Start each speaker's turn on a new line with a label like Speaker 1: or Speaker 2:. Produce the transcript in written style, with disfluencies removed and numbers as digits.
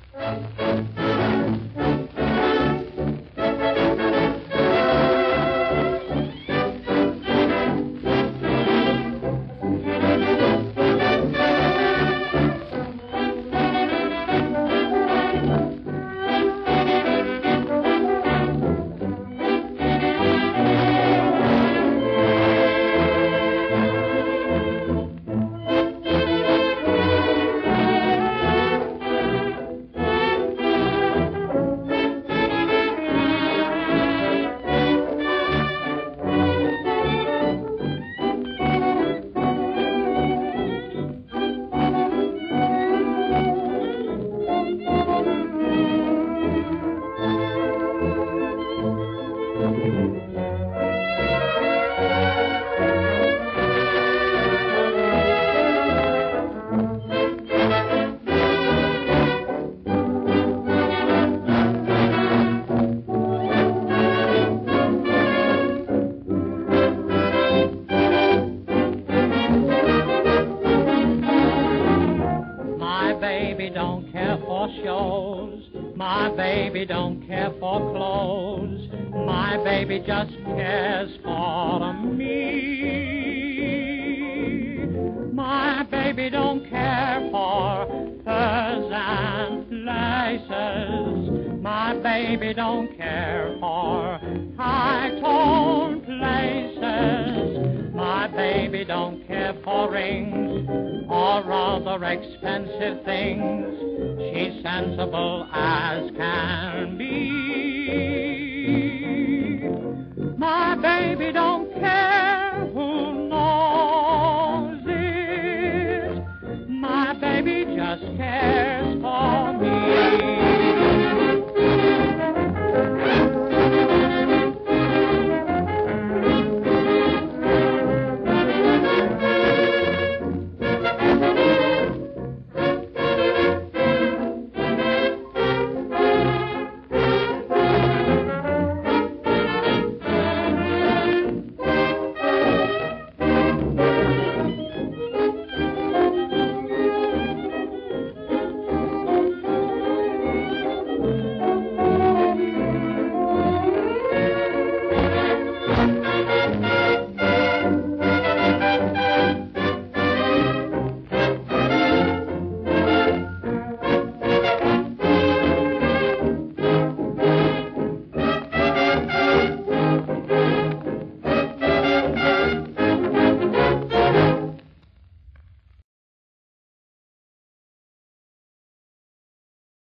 Speaker 1: Don't care for shows. My baby don't care for clothes. My baby just cares for me. My baby don't care for furs and laces. My baby don't care for high-toned places. My baby don't care for rings or other expensive things. She's sensible as can be. My baby don't care who knows it. My baby just cares for me.